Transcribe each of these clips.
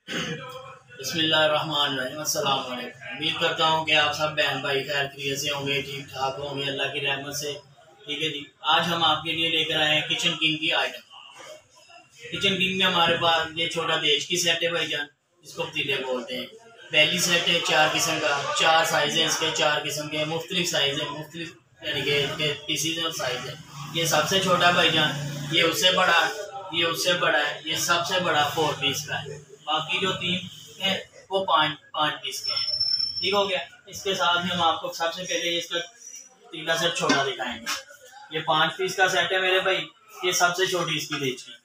बिस्मिल्लाहिर्रहमानिर्रहीम। अस्सलाम वालेकुम। उम्मीद करता हूँ कि आप सब बहन भाई खैर खैरियत से होंगे, ठीक ठाक होंगे अल्लाह की रहमत से। ठीक है जी, आज हम आपके लिए लेकर आए हैं किचन किंग की आइटम। किचन किंग में हमारे पास ये छोटा देश की सेट है भाईजान, जिसको पतीले बोलते हैं। पहली सेट है 4 किस्म का, 4 साइज है इसके, 4 किस्म के मुख्तलिफ साइज है, मुख्तलिफ यानी कि इसके पीसीज और साइज है। ये सबसे छोटा भाईजान, ये उससे बड़ा, ये उससे बड़ा है, ये सबसे बड़ा 4 पीस का है। बाकी जो 3 है वो 5 पीस के हैं। ठीक हो गया। इसके साथ ही हम आपको सबसे पहले इसका तीला सेट छोटा दिखाएंगे। ये 5 पीस का सेट है मेरे भाई। ये सबसे छोटी इसकी देश की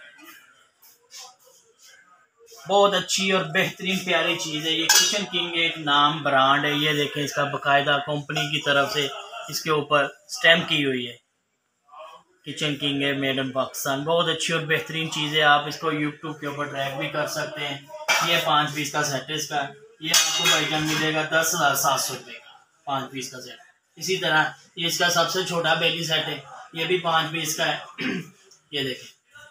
बहुत अच्छी और बेहतरीन प्यारी चीज़ है। ये किचन किंग एक नाम ब्रांड है। ये देखें, इसका बकायदा कंपनी की तरफ से इसके ऊपर स्टैम्प की हुई है। किचन किंग है, मेड इन पाकिस्तान। बहुत अच्छी और बेहतरीन चीज़ है। आप इसको यूट्यूब के ऊपर ट्रैक भी कर सकते हैं। ये 5 पीस का सेट है इसका। ये आपको भाईजान मिलेगा 10,700 रुपये का 5 पीस का सेट। इसी तरह ये इसका सबसे छोटा बेली सेट है, ये भी 5 पीस का है। ये देखें,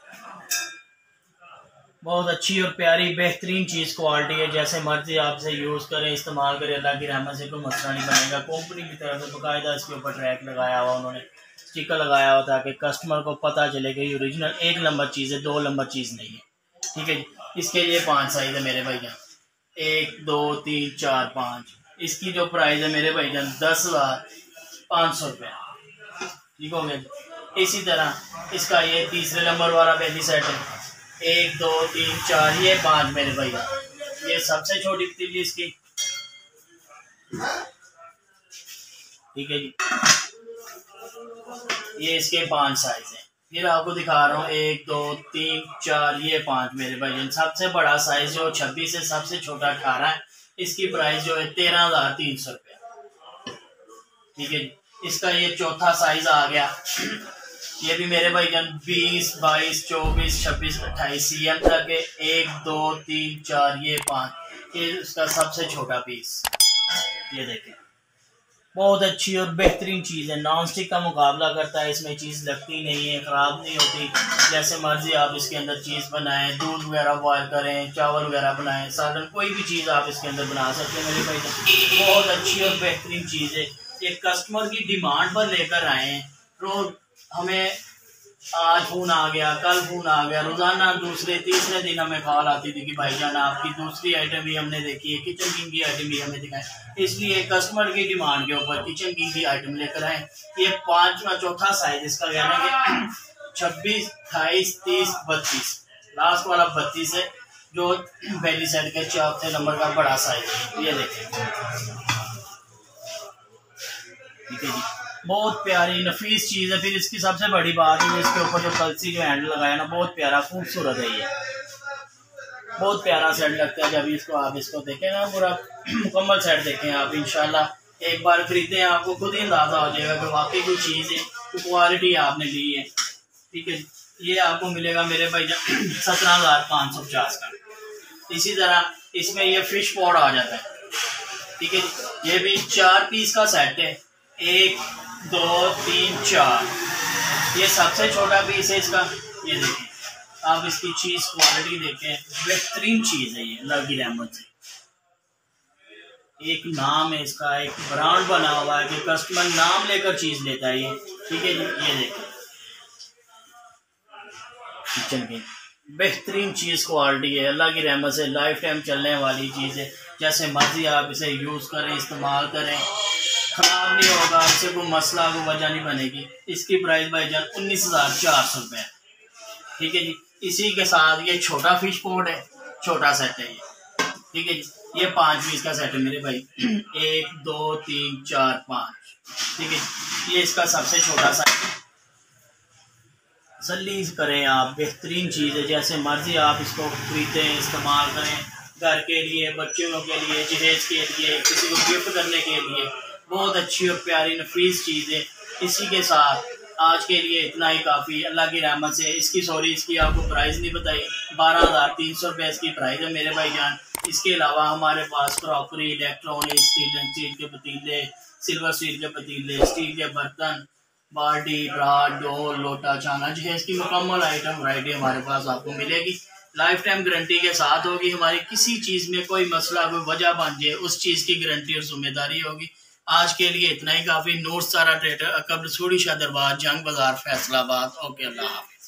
बहुत अच्छी और प्यारी बेहतरीन चीज़ क्वालिटी है। जैसे मर्जी आप इसे यूज़ करें, इस्तेमाल करें, अल्लाह की रहमत से कोई मसला नहीं बनेगा। कंपनी की तरफ से बाकायदा इसके ऊपर ट्रैक लगाया हुआ, उन्होंने स्टिकर लगाया हुआ ताकि कस्टमर को पता चले कि ओरिजिनल 1 नंबर चीज़ है, 2 नंबर चीज़ नहीं है। ठीक है जी। इसके लिए 5 साइज है मेरे भाईजान, 1 2 3 4 5। इसकी जो प्राइस है मेरे भाईजान 10,500 रुपये। ठीक हो गया। इसी तरह इसका ये तीसरे नंबर वाला पहली सेट है, 1 2 3 4, ये 5 मेरे भैया। ये सबसे छोटी पतीली इसकी। ठीक है जी। ये इसके 5 साइज है। फिर आपको दिखा रहा हूँ 1 2 3 4, ये 5 मेरे भाई। सबसे बड़ा साइज जो 26 है, सबसे छोटा 18 है। इसकी प्राइस जो है 13,300 रुपया। ठीक है जी। इसका ये चौथा साइज आ गया। ये भी मेरे भाईजान 20 22 24 26 28 सीएम तक है। 1 2 3 4, ये 5, ये इसका सबसे छोटा पीस। ये देखें, बहुत अच्छी और बेहतरीन चीज़ है। नॉन स्टिक का मुकाबला करता है, इसमें चीज़ लगती नहीं है, ख़राब नहीं होती। जैसे मर्जी आप इसके अंदर चीज़ बनाएं, दूध वगैरह बॉयल करें, चावल वगैरह बनाएं, सालन, कोई भी चीज़ आप इसके अंदर बना सकते हैं मेरे भाई। बहुत अच्छी और बेहतरीन चीज़ है। एक कस्टमर की डिमांड पर लेकर आए हैं। रोज हमें आज फोन आ गया, कल फोन आ गया, रोजाना दूसरे तीसरे दिन हमें कॉल आती थी कि भाईजान आपकी दूसरी आइटम भी हमने देखी है, किचन किंग की आइटम भी हमें दिखाई। इसलिए कस्टमर की डिमांड के ऊपर किचन किंग की आइटम लेकर आए। ये 5वां चौथा साइज इसका कहना है 26 28 30 32, लास्ट वाला 32 है, जो पहली सेट के चौथे नंबर का बड़ा साइज है। ये देखें, ठीक है जी। बहुत प्यारी नफीस चीज़ है। फिर इसकी सबसे बड़ी बात है, इसके ऊपर जो कलसी जो हैंडल लगाया ना, बहुत प्यारा खूबसूरत है। ये बहुत प्यारा सेट लगता है जब इसको आप इसको देखें ना, पूरा मुकम्मल सेट देखें आप। इंशाल्लाह एक बार खरीदें, आपको खुद ही अंदाजा हो जाएगा कि वाकई कोई चीज़ है, कोई क्वालिटी आपने ली है। ठीक है, ये आपको मिलेगा मेरे भाई 17,550 का। इसी तरह इसमें ये फिश पॉट आ जाता है। ठीक है, ये भी 4 पीस का सेट है, 1 2 3 4। ये सबसे छोटा पीस है इसका। ये देखें आप, इसकी चीज क्वालिटी देखें, बेहतरीन चीज है ये अल्लाह की रहमत से। एक नाम है इसका, एक ब्रांड बना हुआ है कि कस्टमर नाम लेकर चीज लेता है ये। ठीक है जी। ये देखें, किचन की बेहतरीन चीज क्वालिटी है, अल्लाह की रहमत से लाइफ टाइम चलने वाली चीज है। जैसे मर्जी आप इसे यूज करें, इस्तेमाल करें, खराब नहीं होगा, इससे कोई मसला को वजह नहीं बनेगी। इसकी प्राइस भाईजान 19,400 रुपये। ठीक है जी। इसी के साथ ये छोटा फिश पॉट है, छोटा सेट है ये। ठीक है जी। ये 5 पीस का सेट है मेरे भाई, 1 2 3 4 5। ठीक है, ये इसका सबसे छोटा सा। तसल्ली करें आप, बेहतरीन चीज़ है। जैसे मर्जी आप इसको खरीदें, इस्तेमाल करें, घर के लिए, बच्चों के लिए, जहेज के लिए, किसी को गिफ्ट करने के लिए। बहुत अच्छी और प्यारी नफीस चीज़ है। इसी के साथ आज के लिए इतना ही काफ़ी, अल्लाह की रहमत से। इसकी आपको प्राइस नहीं बताई, 12,300 रुपये इसकी प्राइस है मेरे भाईजान। इसके अलावा हमारे पास क्रॉकरी, इलेक्ट्रॉनिक, स्टील के पतीले, सिल्वर स्टील के पतीले, स्टील के बर्तन, बाल्टी, परात, डोल, लोटा, छाना, जहेज की मुकम्मल आइटम वैरायटी हमारे पास आपको मिलेगी। लाइफ टाइम गारंटी के साथ होगी हमारी। किसी चीज़ में कोई मसला कोई वजह बन जाए उस चीज़ की गारंटी और जिम्मेदारी होगी। आज के लिए इतना ही काफ़ी। नूर सारा ट्रेडर, कब्र सूड़ी शाह दरबार, जंग बाजार, फैसलाबाद। ओके, अल्लाह हाफ़िज़।